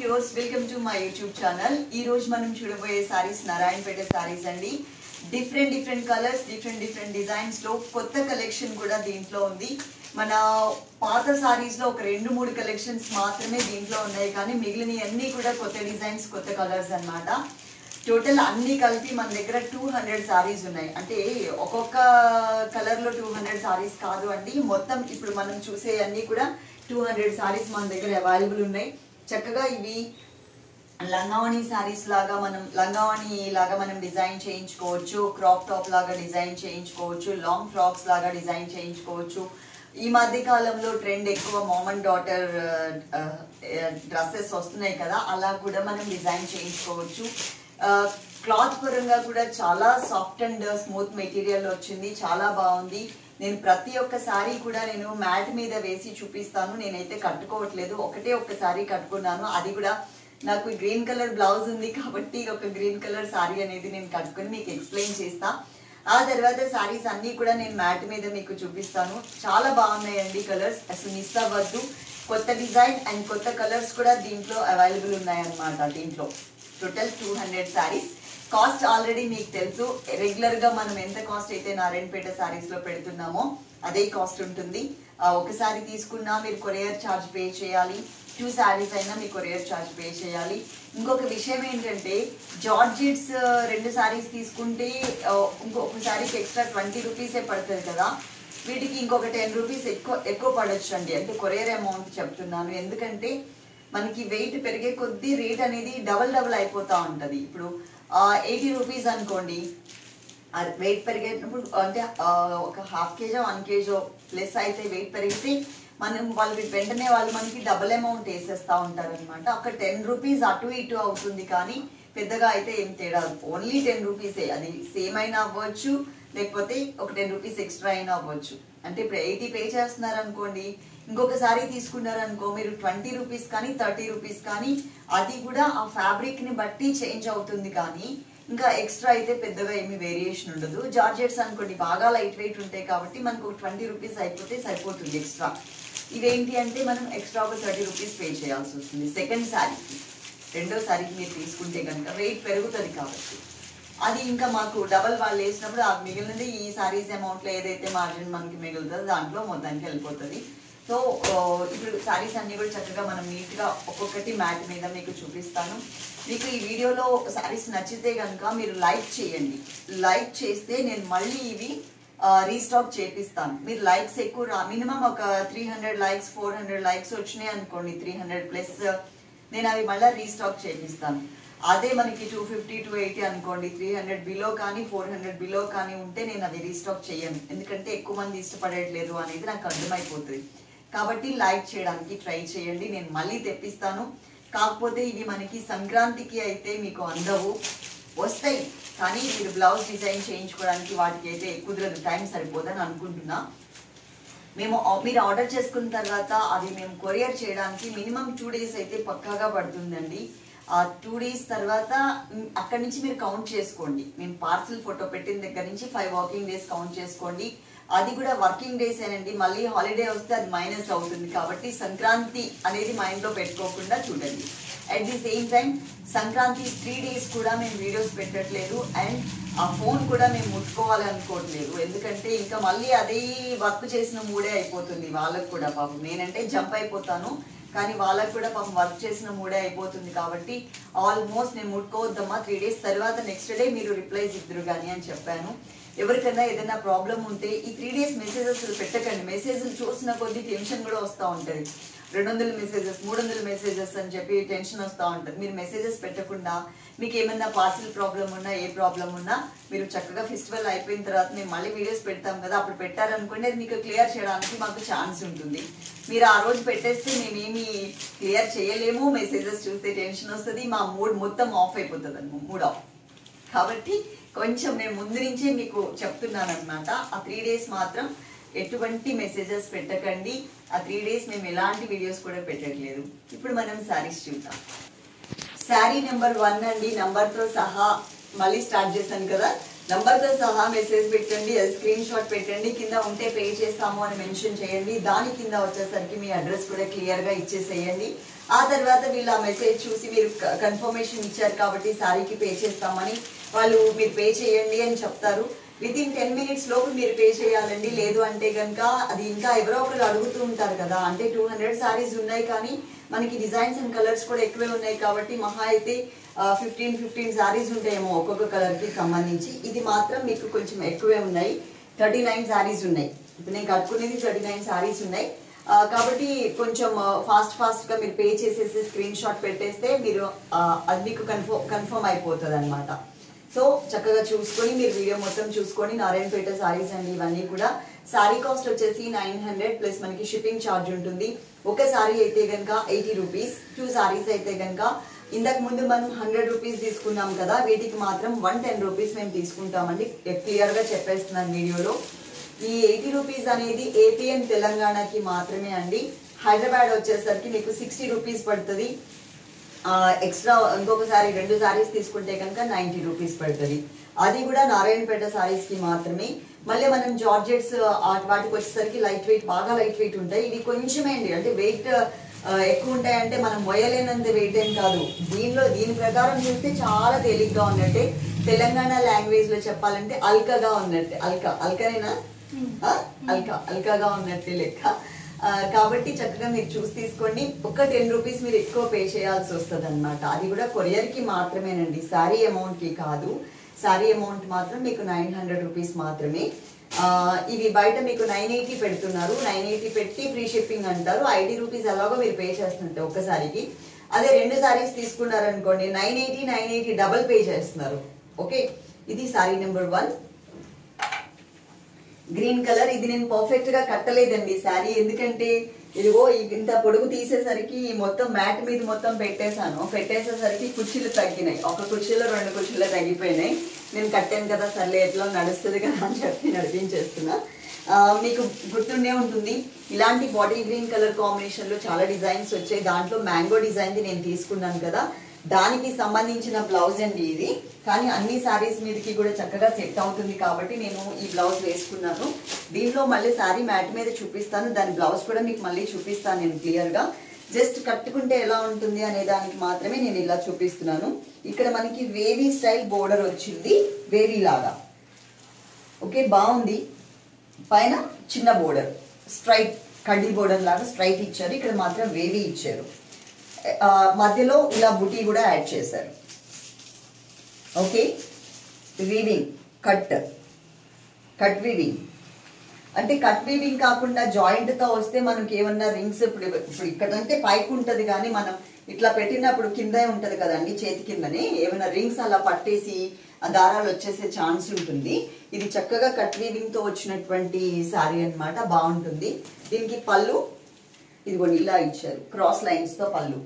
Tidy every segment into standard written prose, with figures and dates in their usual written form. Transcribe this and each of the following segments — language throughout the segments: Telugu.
Viewers welcome to my YouTube channel. ఈ రోజు మనం చూడబోయే సారీస్ నారాయణపేట సారీస్ అండి. డిఫరెంట్ కలర్స్, డిఫరెంట్ డిజైన్స్ లో కొత్త కలెక్షన్ కూడా దీంట్లో ఉంది. మన పాత సారీస్ లో ఒక 2-3 కలెక్షన్స్ మాత్రమే దీంట్లో ఉన్నాయి, కానీ మిగిలిన అన్ని కూడా కొత్త డిజైన్స్, కొత్త కలర్స్ అన్నమాట. టోటల్ అన్ని కలిపి మన దగ్గర 200 సారీస్ ఉన్నాయి. అంటే ఒక్కొక్క కలర్ లో 200 సారీస్ కాదు అండి, మొత్తం ఇప్పుడు మనం చూసే అన్ని కూడా 200 సారీస్ మన దగ్గర అవైలబుల్ ఉన్నాయి. చక్కగా ఇవి లంగావణి సారీస్ లాగా మనం డిజైన్ చేయించుకోవచ్చు, క్రాప్ టాప్ లాగా డిజైన్ చేయించుకోవచ్చు, లాంగ్ ఫ్రాక్స్ లాగా డిజైన్ చేయించుకోవచ్చు. ఈ మధ్య కాలంలో ట్రెండ్ ఎక్కువ మామ్ అండ్ డాటర్ డ్రెస్సెస్ వస్తున్నాయి కదా, అలా కూడా మనం డిజైన్ చేయించుకోవచ్చు. క్లాత్ పరంగా కూడా చాలా సాఫ్ట్ అండ్ స్మూత్ మెటీరియల్ వచ్చింది, చాలా బాగుంది. నేను ప్రతి ఒక్క సారీ కూడా నేను మ్యాట్ మీద వేసి చూపిస్తాను. నేనైతే కట్టుకోవట్లేదు, ఒక్క సారీ కట్టుకున్నాను. అది కూడా నాకు గ్రీన్ కలర్ బ్లౌజ్ ఉంది కాబట్టి ఒక గ్రీన్ కలర్ సారీ అనేది నేను కట్టుకుని మీకు ఎక్స్ప్లెయిన్ చేస్తా. ఆ తర్వాత సారీస్ అన్ని కూడా నేను మ్యాట్ మీద మీకు చూపిస్తాను. చాలా బాగున్నాయండి కలర్స్, అసలు మిస్ అవ్వద్దు. కొత్త డిజైన్ అండ్ కొత్త కలర్స్ కూడా దీంట్లో అవైలబుల్ ఉన్నాయన్నమాట. దీంట్లో టోటల్ 200 సారీస్. కాస్ట్ ఆల్రెడీ మీకు తెలుసు, రెగ్యులర్ గా మనం ఎంత కాస్ట్ అయితే నారాయణపేట సారీస్ లో పెడుతున్నామో అదే కాస్ట్ ఉంటుంది. ఒకసారి తీసుకున్నా మీరు కొరియర్ ఛార్జ్ పే చేయాలి, 2 సారీస్ అయినా మీ కొరియర్ ఛార్జ్ పే చేయాలి. ఇంకొక విషయం ఏంటంటే, జార్జెట్స్ 2 సారీస్ తీసుకుంటే ఇంకొక సారీకి ఎక్స్ట్రా 20 రూపీసే పడుతుంది కదా, వీటికి ఇంకొక 10 రూపీస్ ఎక్కువ పడొచ్చు అండి. అంటే కొరియర్ అమౌంట్ చెప్తున్నాను, ఎందుకంటే మనకి వెయిట్ పెరిగే కొద్దీ రేట్ అనేది డబల్ అయిపోతా ఉంటది. ఇప్పుడు 80 రూపీస్ అనుకోండి, వెయిట్ పెరిగేటప్పుడు అంటే ఒక ½ కేజీ 1 కేజీ ప్లస్ అయితే వెయిట్ పెరిగితే వెంటనే వాళ్ళు మనకి డబుల్ అమౌంట్ వేసేస్తా ఉంటారు అనమాట. ఒక 10 రూపీస్ అటు ఇటు అవుతుంది, కానీ పెద్దగా అయితే ఏం తేడా, ఓన్లీ 10 రూపీసే. అది సేమ్ అయినా అవ్వచ్చు, లేకపోతే ఒక 10 రూపీస్ ఎక్స్ట్రా అయినా అవ్వచ్చు. అంటే ఇప్పుడు 80 పే చేస్తున్నారు అనుకోండి, ఇంకొకసారి తీసుకున్నారు అనుకో మీరు 20 రూపీస్ కానీ 30 రూపీస్ కానీ, అది కూడా ఆ ఫ్యాబ్రిక్ ని బట్టి చేంజ్ అవుతుంది, కానీ ఇంకా ఎక్స్ట్రా అయితే పెద్దగా ఏమి వేరియేషన్ ఉండదు. జార్జెట్స్ అనుకోండి బాగా లైట్ వెయిట్ ఉంటాయి కాబట్టి మనకు 20 రూపీస్ అయిపోతే సరిపోతుంది ఎక్స్ట్రా. ఇవేంటి అంటే మనం ఎక్స్ట్రా ఒక 30 రూపీస్ పే చేయాల్సి వస్తుంది సెకండ్ శారీకి. రెండో శారీకి మీరు తీసుకుంటే కనుక వెయిట్ పెరుగుతుంది కాబట్టి అది ఇంకా మాకు డబల్ వాళ్ళు వేసినప్పుడు ఆ మిగిలినది ఈ సారీస్ అమౌంట్ లో ఏదైతే మార్జిన్ మనకి మిగులుతుందో దాంట్లో మొత్తానికి వెళ్ళిపోతుంది. సో ఇప్పుడు సారీస్ అన్ని కూడా చక్కగా మనం నీట్ గా ఒక్కొక్కటి మ్యాట్ మీద మీకు చూపిస్తాను. మీకు ఈ వీడియోలో సారీస్ నచ్చితే కనుక మీరు లైక్ చేయండి. లైక్ చేస్తే నేను మళ్ళీ ఇవి రీస్టాక్ చేపిస్తాను. మీరు లైక్స్ ఎక్కువ మినిమం ఒక 300 లైక్స్ 400 లైక్స్ వచ్చినాయి అనుకోండి, 300 ప్లస్, నేను అవి మళ్ళీ రీస్టాక్ చేపిస్తాను. అదే మనకి 250 280 అనుకోండి, 300 బిలో కానీ 400 బిలో కానీ ఉంటే నేను అవి రీస్టాక్ చేయను, ఎందుకంటే ఎక్కువ మంది ఇష్టపడట్లేదు అనేది నాకు అర్థమైపోతుంది. కాబట్టి లైక్ చేయడానికి ట్రై చేయండి, నేను మళ్ళీ తెప్పిస్తాను. కాకపోతే ఇవి మనకి సంక్రాంతికి అయితే మీకు అందవు, వస్తాయి, కానీ మీరు బ్లౌజ్ డిజైన్ చేయించుకోవడానికి వాటికి అయితే కుదరదు, టైం సరిపోదని అనుకుంటున్నా. మీరు ఆర్డర్ చేసుకున్న తర్వాత అవి మేము కొరియర్ చేయడానికి మినిమం 2 డేస్ అయితే పక్కాగా పడుతుందండి. ఆ 2 డేస్ తర్వాత అక్కడి నుంచి మీరు కౌంట్ చేసుకోండి. మేము పార్సిల్ ఫోటో పెట్టిన దగ్గర నుంచి 5 వర్కింగ్ డేస్ కౌంట్ చేసుకోండి. అది కూడా వర్కింగ్ డేస్ ఏనండి, మళ్ళీ హాలిడే వస్తే అది మైనస్ అవుతుంది. కాబట్టి సంక్రాంతి అనేది మైండ్ లో పెట్టుకోకుండా చూడండి. At the same time Sankranti 3 days కూడా మేము వీడియోస్ పెట్టట్లేదు, అండ్ ఆ ఫోన్ కూడా మేము ముట్టుకోవాలనుకోవట్లేదు, ఎందుకంటే ఇంకా మళ్ళీ అదే వర్క్ చేసిన మూడే అయిపోతుంది వాళ్ళకు కూడా. పాపం నేనంటే జంప్ అయిపోతాను, కానీ వాళ్ళకు కూడా పాపం వర్క్ చేసిన మూడే అయిపోతుంది. కాబట్టి ఆల్మోస్ట్ నేను ముట్టుకోవద్దమ్మా, 3 డేస్ తర్వాత నెక్స్ట్ డే మీరు రిప్లైస్ ఇద్దరు కానీ అని చెప్పాను. ఎవరికైనా ఏదైనా ప్రాబ్లం ఉంటే ఈ 3 డేస్ మెసేజెస్ పెట్టకండి. మెసేజ్లు చూసిన కొద్దీ టెన్షన్ కూడా వస్తూ ఉంటుంది. 200 మెసేజెస్ 300 మెసేజెస్ అని చెప్పి టెన్షన్ వస్తూ ఉంటుంది. మీరు మెసేజెస్ పెట్టకుండా మీకు ఏమైనా పార్సిల్ ప్రాబ్లం ఉన్నా, ఏ ప్రాబ్లం ఉన్నా మీరు చక్కగా ఫెస్టివల్ అయిపోయిన తర్వాత మేము మళ్ళీ వీడియోస్ పెడతాం కదా, అప్పుడు పెట్టారనుకోండి, అది మీకు క్లియర్ చేయడానికి మాకు ఛాన్స్ ఉంటుంది. మీరు ఆ రోజు పెట్టేస్తే మేమేమి క్లియర్ చేయలేము, మెసేజెస్ చూస్తే టెన్షన్ వస్తుంది, మా మూడ్ మొత్తం ఆఫ్ అయిపోతుంది అండి, మూడ్ ఆఫ్. కాబట్టి కొంచెం నేను ముందు నుంచే మీకు చెప్తున్నాను అనమాట. ఆ 3 డేస్ మాత్రం ఎటువంటి మెసేజెస్ పెట్టకండి. ఆ 3 డేస్ మేము ఎలాంటి వీడియోస్ కూడా పెట్టట్లేదు. ఇప్పుడు మనం శారీస్ చూద్దాం. శారీ నెంబర్ 1 అండి, నంబర్తో సహా మళ్ళీ స్టార్ట్ చేశాను కదా, నంబర్తో సహా మెసేజ్ పెట్టండి, స్క్రీన్ షాట్ పెట్టండి, కింద ఉంటే పే చేస్తాము అని మెన్షన్ చేయండి. దాని కింద వచ్చేసరికి మీ అడ్రస్ కూడా క్లియర్గా ఇచ్చేసేయండి. ఆ తర్వాత వీళ్ళు ఆ మెసేజ్ చూసి మీరు కన్ఫర్మేషన్ ఇచ్చారు కాబట్టి శారీకి పే చేస్తామని వాళ్ళు మీరు పే చేయండి అని చెప్తారు. విత్ ఇన్ 10 minutes లోపు మీరు పే చేయాలండి. లేదు అంటే కనుక అది ఇంకా ఎవరో ఒకరు అడుగుతూ ఉంటారు కదా, అంటే 200 శారీస్ ఉన్నాయి కానీ మనకి డిజైన్స్ అండ్ కలర్స్ కూడా ఎక్కువే ఉన్నాయి కాబట్టి మహా అయితే 15 శారీస్ ఉంటాయేమో ఒక్కొక్క కలర్కి సంబంధించి. ఇది మాత్రం మీకు కొంచెం ఎక్కువే ఉన్నాయి, 39 శారీస్ ఉన్నాయి. ఇప్పుడు నేను కట్టుకునేది 39 శారీస్ ఉన్నాయి కాబట్టి కొంచెం ఫాస్ట్గా మీరు పే చేసేసి స్క్రీన్ షాట్ పెట్టేస్తే మీరు అది మీకు కన్ఫర్మ్ అయిపోతుంది అనమాట. సో చక్కగా చూసుకొని మీరు వీడియో మొత్తం చూసుకొని నారాయణపేట శారీస్ అండి. ఇవన్నీ కూడా శారీ కాస్ట్ వచ్చేసి 900 ప్లస్ మనకి షిప్పింగ్ ఛార్జ్ ఉంటుంది. ఒక శారీ అయితే కనుక 80 రూపీస్, 2 శారీస్ అయితే కనుక ఇంతకు ముందు మనం 100 రూపీస్ తీసుకున్నాం కదా, వీటికి మాత్రం 110 రూపీస్ మేము తీసుకుంటామండి. క్లియర్గా చెప్పేస్తున్నాను వీడియోలో. ఈ 80 రూపీస్ అనేది ఏపీ అండ్ తెలంగాణకి మాత్రమే అండి. హైదరాబాద్ వచ్చేసరికి మీకు 60 రూపీస్ పడుతుంది. ఎక్స్ట్రా ఇంకొకసారి 2 శారీస్ తీసుకుంటే కనుక 90 రూపీస్ పడుతుంది. అది కూడా నారాయణపేట శారీస్ కి మాత్రమే. మళ్ళీ మనం జార్జెట్స్ వాటికి వచ్చేసరికి లైట్ వెయిట్, బాగా లైట్ వెయిట్ ఉంటాయి. ఇవి కొంచెమే అండి, అంటే వెయిట్ ఎక్కువ ఉంటాయంటే మనం మొయ్యలేనంత వెయిట్ ఏం కాదు. దీని ప్రకారం చూస్తే చాలా తేలిగ్గా ఉన్నట్టే. తెలంగాణ లాంగ్వేజ్ లో చెప్పాలంటే అల్కగా ఉన్నట్టే. అల్కనేనా? అల్కగా ఉన్నట్టే లెక్క. కాబట్టి చక్కగా మీరు చూసి తీసుకోండి. ఒక 10 రూపీస్ మీరు ఎక్కువ పే చేయాల్సి వస్తుంది అనమాట. అది కూడా కొరియర్ కి మాత్రమేనండి, శారీ అమౌంట్ కి కాదు. శారీ అమౌంట్ మాత్రం మీకు 900 రూపీస్ మాత్రమే. ఇవి బయట మీకు 980 పెడుతున్నారు. 980 పెట్టి ఫ్రీ షిప్పింగ్ అంటారు. 80 రూపీస్ అలాగో మీరు పే చేస్తుంటే ఒక్కసారికి. అదే 2 శారీస్ తీసుకున్నారనుకోండి 980 డబల్ పే చేస్తున్నారు. ఓకే, ఇది శారీ నెంబర్ 1 గ్రీన్ కలర్. ఇది నేను పర్ఫెక్ట్ గా కట్టలేదండి శారీ, ఎందుకంటే ఇదిగో ఇంత పొడుగు తీసేసరికి మొత్తం మ్యాట్ మీద మొత్తం పెట్టేసేసరికి కుర్చీలు తగ్గినాయి. ఒక కుర్చీలో 2 కుర్చీలు తగ్గిపోయినాయి. నేను కట్టాను కదా, సర్లే ఎట్లా నడుస్తుంది కదా అని చెప్పి నడిపించేస్తున్నా. మీకు గుర్తుండే ఉంటుంది, ఇలాంటి బాటిల్ గ్రీన్ కలర్ కాంబినేషన్ లో చాలా డిజైన్స్ వచ్చాయి. దాంట్లో మ్యాంగో డిజైన్ నేను తీసుకున్నాను కదా, దానికి సంబంధించిన బ్లౌజ్ అండి ఇది. కానీ అన్ని శారీస్ మీదకి కూడా చక్కగా సెట్ అవుతుంది కాబట్టి నేను ఈ బ్లౌజ్ వేసుకున్నాను. దీనిలో మళ్ళీ శారీ మ్యాట్ మీద చూపిస్తాను, దాని బ్లౌజ్ కూడా మీకు మళ్ళీ చూపిస్తాను నేను క్లియర్ గా. జస్ట్ కట్టుకుంటే ఎలా ఉంటుంది అనే దానికి మాత్రమే నేను ఇలా చూపిస్తున్నాను. ఇక్కడ మనకి వేవీ స్టైల్ బోర్డర్ వచ్చింది, వేవీ లాగా. ఓకే, బాగుంది. పైన చిన్న బోర్డర్, స్ట్రైట్ కడ్డీ బోర్డర్ లాగా స్ట్రైట్ ఇచ్చారు. ఇక్కడ మాత్రం వేవీ ఇచ్చారు. మధ్యలో ఇలా బుటీ కూడా యాడ్ చేశారు. Okay, weaving cut weaving. అంటే కట్ వీవింగ్ కాకుండా జాయింట్ తో వస్తే మనకి ఏమన్నా రింగ్స్ ఇప్పుడు ఇక్కడంటే పైకి ఉంటది కానీ మనం ఇట్లా పెట్టినప్పుడు కిందే ఉంటది కదండి, చేతి కిందనే ఏమైనా రింగ్స్ అలా పట్టేసి ఆ దారాలు వచ్చేసే ఛాన్స్ ఉంటుంది. ఇది చక్కగా కట్ వీవింగ్ తో వచ్చినటువంటి శారీ అన్నమాట, బాగుంటుంది. దీనికి పళ్ళు ఇదిగోండి ఇలా ఇచ్చారు, క్రాస్ లైన్స్ తో పళ్ళు.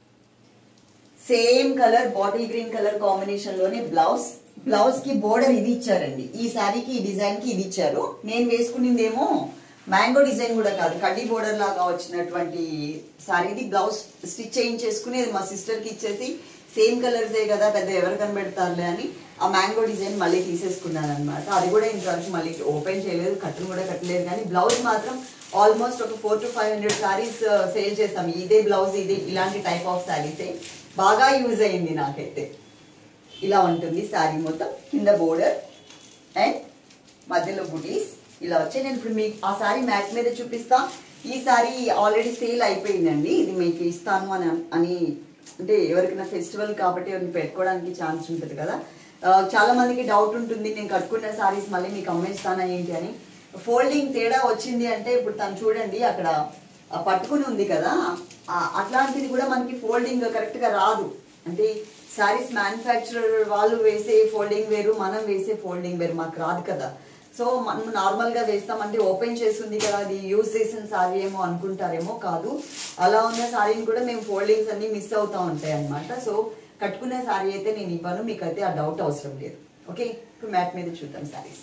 Same colour bottle green colour combination లోనే బ్లౌజ్ కి బోర్డర్ ఇది ఇచ్చారండి. ఈ శారీకి ఈ డిజైన్ కి ఇది ఇచ్చారు. నేను వేసుకునిందేమో మ్యాంగో డిజైన్ కూడా కాదు, కడ్డీ బోర్డర్ లాగా వచ్చినటువంటి శారీ. ఇది బ్లౌజ్ స్టిచ్ చేయించేసుకుని మా సిస్టర్ కి ఇచ్చేసి సేమ్ కలర్సే కదా పెద్ద ఎవరు కనబెడతారులే అని ఆ మ్యాంగో డిజైన్ మళ్ళీ తీసేసుకున్నాను అనమాట. అది కూడా ఇంతవరకు మళ్ళీ ఓపెన్ చేయలేదు, కట్టును కూడా కట్టలేదు. కానీ బ్లౌజ్ మాత్రం ఆల్మోస్ట్ ఒక 400 to 500 శారీస్ సేల్ చేస్తాం. ఇదే బ్లౌజ్, ఇదే ఇలాంటి టైప్ ఆఫ్ శారీసే బాగా యూజ్ అయింది నాకైతే. ఇలా ఉంటుంది శారీ మొత్తం, కింద బోర్డర్ అండ్ మధ్యలో బుటీస్ ఇలా వచ్చాయి. నేను ఇప్పుడు మీకు ఆ శారీ మ్యాట్ మీద చూపిస్తా. ఈ శారీ ఆల్రెడీ సేల్ అయిపోయిందండి. ఇది మీకు ఇస్తాను అని అంటే ఎవరికైనా ఫెస్టివల్ కాబట్టి ఎవరిని పెట్టుకోవడానికి ఛాన్స్ ఉంటుంది కదా. చాలా మందికి డౌట్ ఉంటుంది, నేను కట్టుకున్న శారీస్ మళ్ళీ మీకు అమ్మేస్తానా ఏంటి అని. ఫోల్డింగ్ తేడా వచ్చింది అంటే ఇప్పుడు తను చూడండి అక్కడ పట్టుకుని ఉంది కదా, అట్లాంటిది కూడా మనకి ఫోల్డింగ్ కరెక్ట్ గా రాదు. అంటే శారీస్ మ్యానుఫ్యాక్చరర్ వాళ్ళు వేసే ఫోల్డింగ్ వేరు, మనం వేసే ఫోల్డింగ్ వేరు, మాకు రాదు కదా. సో మనం నార్మల్ గా వేస్తామంటే ఓపెన్ చేస్తుంది కదా, అది యూజ్ చేసిన శారీ ఏమో అనుకుంటారేమో, కాదు. అలా ఉన్న శారీని కూడా మేము ఫోల్డింగ్స్ అన్ని మిస్ అవుతా ఉంటాయి అనమాట. సో కట్టుకునే శారీ అయితే నేను ఇవ్వను, మీకైతే ఆ డౌట్ అవసరం లేదు. ఓకే, ఇప్పుడు మ్యాట్ మీద చూద్దాం శారీస్.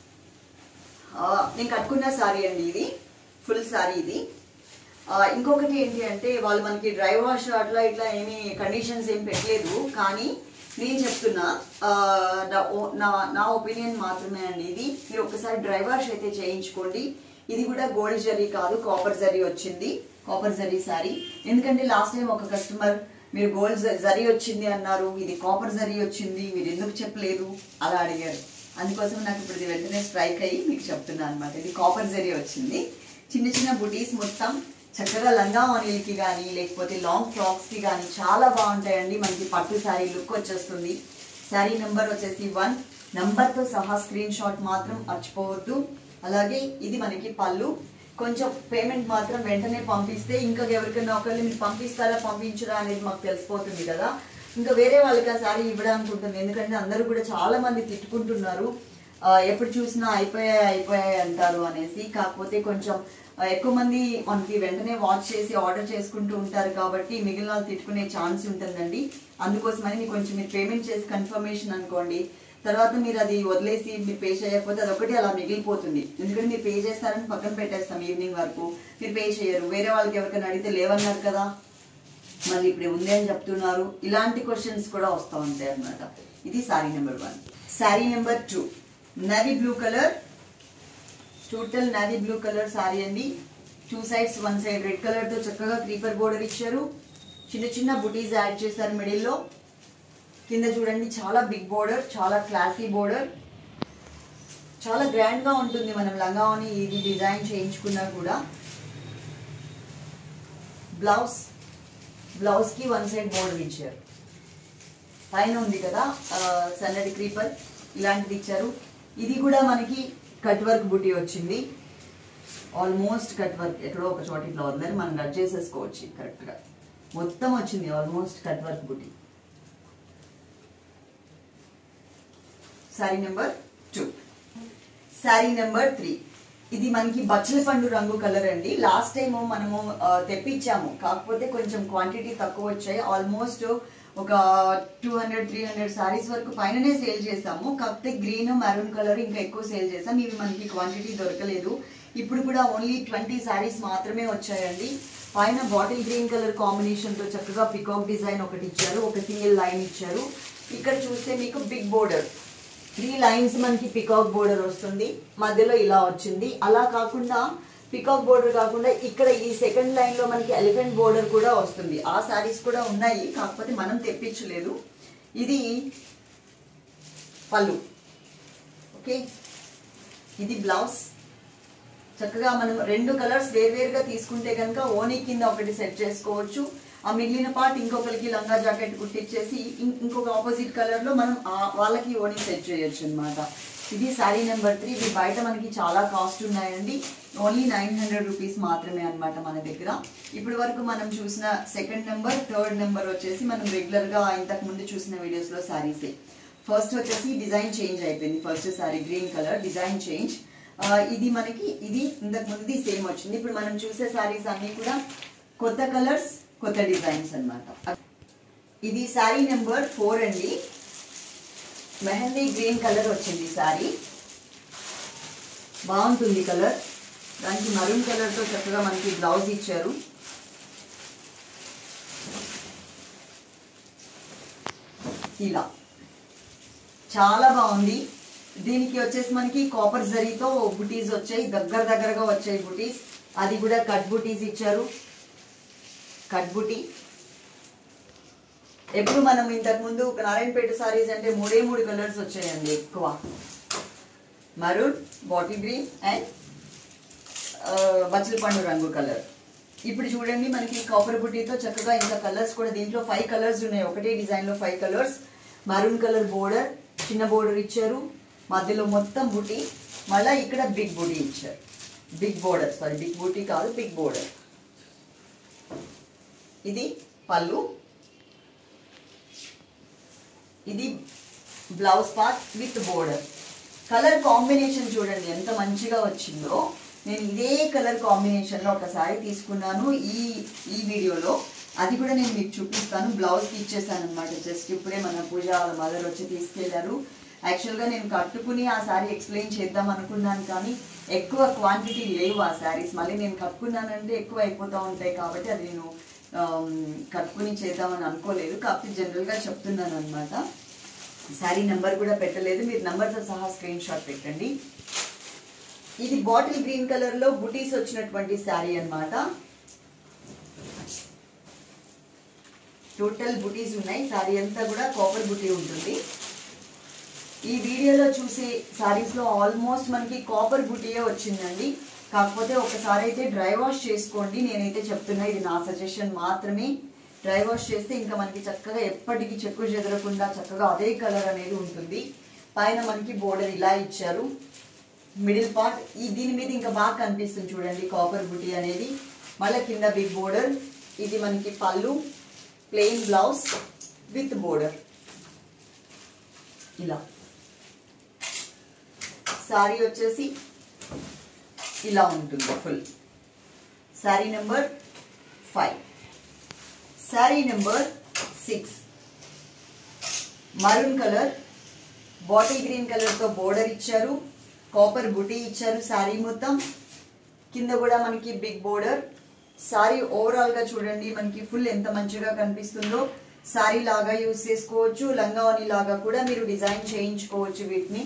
నేను కట్టుకున్న శారీ అండి ఇది, ఫుల్ శారీ ఇది. ఇంకొకటి ఏంటి అంటే వాళ్ళు మనకి డ్రై వాష్ అట్లా ఇట్లా ఏమి కండిషన్స్ ఏం పెట్టలేదు. కానీ నేను చెప్తున్నా నా ఒపీనియన్ మాత్రమే అండి ఇది. మీరు ఒకసారి డ్రై వాష్ అయితే చేయించుకోండి. ఇది కూడా గోల్డ్ జరీ కాదు, కాపర్ జరీ వచ్చింది. కాపర్ జరీ శారీ. ఎందుకంటే లాస్ట్ టైం ఒక కస్టమర్ మీరు గోల్డ్ జరీ వచ్చింది అన్నారు, ఇది కాపర్ జరీ వచ్చింది, మీరు ఎందుకు చెప్పలేదు అలా అడిగారు. అందుకోసం నాకు ఇప్పుడు ఇది వెంటనే స్ట్రైక్ అయ్యి మీకు చెప్తున్నాను అనమాట. ఇది కాపర్ జరీ వచ్చింది. చిన్న చిన్న బుటీస్ మొత్తం చక్కగా లంగా ఓనీలకి కానీ లేకపోతే లాంగ్ ఫ్రాక్స్కి కానీ చాలా బాగుంటాయండి. మనకి పట్టు శారీ లుక్ వచ్చేస్తుంది. శారీ నెంబర్ వచ్చేసి 1, నంబర్తో సహా స్క్రీన్ షాట్ మాత్రం మర్చిపోవద్దు. అలాగే ఇది మనకి పళ్ళు. కొంచెం పేమెంట్ మాత్రం వెంటనే పంపిస్తే ఇంకా ఎవరికైనా ఒకళ్ళు మీరు పంపిస్తారా పంపించరా అనేది మాకు తెలిసిపోతుంది కదా, ఇంకా వేరే వాళ్ళకి ఆ శారీ ఇవ్వడానికి ఉంటుంది. ఎందుకంటే అందరూ కూడా చాలా మంది తిట్టుకుంటున్నారు, ఎప్పుడు చూసినా అయిపోయాయి అంటారు అనేసి. కాకపోతే కొంచెం ఎక్కువ మంది మనకి వెంటనే వాచ్ చేసి ఆర్డర్ చేసుకుంటూ ఉంటారు కాబట్టి మిగిలిన వాళ్ళు తిట్టుకునే ఛాన్స్ ఉంటుందండి. అందుకోసమని మీకు కొంచెం మీరు పేమెంట్ చేసి కన్ఫర్మేషన్ అనుకోండి, తర్వాత మీరు అది వదిలేసి మీరు పే చేయకపోతే అదొకటి అలా మిగిలిపోతుంది. ఎందుకంటే మీరు పే చేస్తారని పక్కన పెట్టేస్తాం ఈవినింగ్ వరకు, మీరు పే చేయరు, వేరే వాళ్ళకి ఎవరికైనా అడిగితే లేవన్నారు కదా మళ్ళీ ఇప్పుడు ఉంది అని చెప్తున్నారు, ఇలాంటి క్వశ్చన్స్ కూడా వస్తూ ఉంటాయి అన్నమాట. ఇది sari number 1. Sari number 2 navy blue colour, total navy blue colour sari అండి. 2 sides 1 side రెడ్ కలర్ తో చక్కగా క్రీపర్ బోర్డర్ ఇచ్చారు. చిన్న చిన్న బుటీస్ యాడ్ చేశారు మిడిల్లో. కింద చూడండి చాలా బిగ్ బోర్డర్, చాలా క్లాసీ బోర్డర్, చాలా గ్రాండ్ గా ఉంటుంది. మనం లంగాని ఇది డిజైన్ చేయించుకున్నా కూడా. బ్లౌజ్ కి 1 side బోర్డర్ ఇచ్చారు. పైన ఉంది కదా సన్నటి క్రీపర్, ఇలాంటిది ఇచ్చారు. ఇది కూడా మనకి కట్ వర్క్ బుటీ వచ్చింది. ఆల్మోస్ట్ కట్ వర్క్, ఎక్కడో ఒక చోట ఇట్లా వదిలేరు, మనం కట్ చేసేసుకోవచ్చు కరెక్ట్ గా. మొత్తం వచ్చింది ఆల్మోస్ట్ కట్ వర్క్ బుటీ. శారీ నెంబర్ 2. శారీ నెంబర్ 3 ఇది మనకి బచ్చల పండు రంగు కలర్ అండి. లాస్ట్ టైం మనము తెప్పించాము, కాకపోతే కొంచెం క్వాంటిటీ తక్కువ వచ్చాయి. ఆల్మోస్ట్ ఒక 200-300 సారీస్ వరకు పైననే సేల్ చేసాము. కాకపోతే గ్రీన్ మెరూన్ కలర్ ఇంకా ఎక్కువ సేల్ చేసాం. ఇవి మనకి క్వాంటిటీ దొరకలేదు. ఇప్పుడు కూడా ఓన్లీ 20 సారీస్ మాత్రమే వచ్చాయండి. పైన బాటిల్ గ్రీన్ కలర్ కాంబినేషన్ తో చక్కగా పికాక్ డిజైన్ ఒకటి ఇచ్చారు, ఒక సింగిల్ లైన్ ఇచ్చారు. ఇక్కడ చూస్తే మీకు బిగ్ బోర్డర్ 3 lines మనకి పికాక్ బోర్డర్ వస్తుంది, మధ్యలో ఇలా వచ్చింది. అలా కాకుండా పికాక్ బోర్డర్ కాకుండా ఇక్కడ ఈ సెకండ్ లైన్ లో మనకి ఎలిఫెంట్ బోర్డర్ కూడా వస్తుంది. ఆ సారీస్ కూడా ఉన్నాయి, కాకపోతే మనం తెప్పించలేదు. ఇది పళ్ళు. ఓకే, ఇది బ్లౌజ్. చక్కగా మనం 2 కలర్స్ వేర్వేరుగా తీసుకుంటే కనుక ఓనీ కింద ఒకటి సెట్ చేసుకోవచ్చు. ఆ మిగిలిన పార్ట్ ఇంకొకరికి లంగా జాకెట్ కుట్టించేసి ఇంకొక ఆపోజిట్ కలర్ లో మనం వాళ్ళకి ఓనీ సెట్ చేయొచ్చు అనమాట. ఇది శారీ నెంబర్ 3. ఇది బయట మనకి చాలా కాస్ట్ ఉన్నాయండి. ఓన్లీ 900 రూపీస్ మాత్రమే అనమాట మన దగ్గర. ఇప్పటి వరకు మనం చూసిన సెకండ్ నెంబర్, థర్డ్ నెంబర్ వచ్చేసి మనం రెగ్యులర్ గా ఇంతకు ముందు చూసిన వీడియోస్ లో శారీసే. ఫస్ట్ వచ్చేసి డిజైన్ చేంజ్ అయిపోయింది. First sari green colour design change. ఇది మనకి ఇది ఇంతకు ముందు సేమ్ వచ్చింది. ఇప్పుడు మనం చూసే శారీస్ అన్ని కూడా కొత్త కలర్స్, కొత్త డిజైన్స్ అన్నమాట. ఇది శారీ నెంబర్ 4 అండి. మెహందీ గ్రీన్ కలర్ వచ్చింది శారీ, బాగుంటుంది కలర్. దానికి మరూన్ కలర్ తో చక్కగా మనకి బ్లౌజ్ ఇచ్చారు. ఇలా చాలా బాగుంది. దీనికి వచ్చేసి మనకి కాపర్ జరీతో బుటీస్ వచ్చాయి, దగ్గరగా వచ్చాయి బుటీస్. అది కూడా కట్ బుటీస్ ఇచ్చారు. కట్ బుటీ ఎప్పుడు మనం ఇంతకు ముందు నారాయణపేట సారీస్ అంటే 3 కలర్స్ వచ్చాయండి ఎక్కువ, మరూన్, బాటిల్ గ్రీన్ అండ్ బచ్చల పండు రంగు కలర్. ఇప్పుడు చూడండి మనకి కాపర్ బుటీతో చక్కగా ఇంకా కలర్స్ కూడా దీంట్లో 5 కలర్స్ ఉన్నాయి. ఒకటే డిజైన్ లో 5 కలర్స్. మరూన్ కలర్ బోర్డర్, చిన్న బోర్డర్ ఇచ్చారు, మధ్యలో మొత్తం బుటీ, మళ్ళీ ఇక్కడ బిగ్ బుటీ ఇచ్చారు. బిగ్ బోర్డర్, సారీ బిగ్ బుటీ కాదు, బిగ్ బోర్డర్. ఇది పళ్ళు, ఇది blouse part with border. Colour combination చూడండి ఎంత మంచిగా వచ్చిందో. నేను ఇదే కలర్ కాంబినేషన్ లో ఒకసారి తీసుకున్నాను ఈ వీడియోలో, అది కూడా నేను మీకు చూపిస్తాను. బ్లౌజ్ కి ఇచ్చేసాను అనమాట. జస్ట్ ఇప్పుడే మన పూజ వాళ్ళ మదర్ వచ్చి తీసుకెళ్లారు. యాక్చువల్గా నేను కట్టుకుని ఆ శారీ ఎక్స్ప్లెయిన్ చేద్దాం అనుకున్నాను, కానీ ఎక్కువ క్వాంటిటీ లేవు ఆ శారీస్. మళ్ళీ నేను కట్టుకున్నానంటే ఎక్కువ అయిపోతూ ఉంటాయి కాబట్టి అది నేను కట్టుకుని చేద్దామని అనుకోలేదు. కాకపోతే జనరల్గా చెప్తున్నాను అనమాట. శారీ నెంబర్ కూడా పెట్టలేదు, మీరు నెంబర్తో సహా స్క్రీన్ షాట్ పెట్టండి. ఇది బాటిల్ గ్రీన్ కలర్ లో బుటీస్ వచ్చినటువంటి శారీ అనమాట. టోటల్ బుటీస్ ఉన్నాయి. సారీ అంతా కూడా కాపర్ బుటీ ఉంటుంది. ఈ వీడియోలో చూసే సారీస్లో ఆల్మోస్ట్ మనకి కాపర్ బుటీయే వచ్చిందండి. కాకపోతే ఒకసారి అయితే డ్రై వాష్ చేసుకోండి. నేనైతే చెప్తున్నా, ఇది నా సజెషన్ మాత్రమే. డ్రై వాష్ చేస్తే ఇంకా మనకి చక్కగా ఎప్పటికీ చెక్కు చెదరకుండా చక్కగా అదే కలర్ అనేది ఉంటుంది. పైన మనకి బోర్డర్ ఇలా ఇచ్చారు. మిడిల్ పార్ట్ దీని మీద ఇంకా బాగా కనిపిస్తుంది చూడండి కాపర్ బుటీ అనేది. మళ్ళీ కింద బిగ్ బోర్డర్. ఇది మనకి పళ్ళు, ప్లెయిన్ బ్లౌజ్ విత్ బోర్డర్. ఇలా సారీ వచ్చేసి ఇలా ఉంటుంది full. Sari number 5. Sari number 6 maroon colour, bottle green colour తో బోర్డర్ ఇచ్చారు, కాపర్ బుటీ ఇచ్చారు సారీ మొత్తం. కింద కూడా మనకి బిగ్ బోర్డర్. సారీ ఓవరాల్ గా చూడండి మనకి ఫుల్ ఎంత మంచిగా కనిపిస్తుందో. సారీ లాగా యూజ్ చేసుకోవచ్చు, లంగావని లాగా కూడా మీరు డిజైన్ చేయించుకోవచ్చు వీటిని.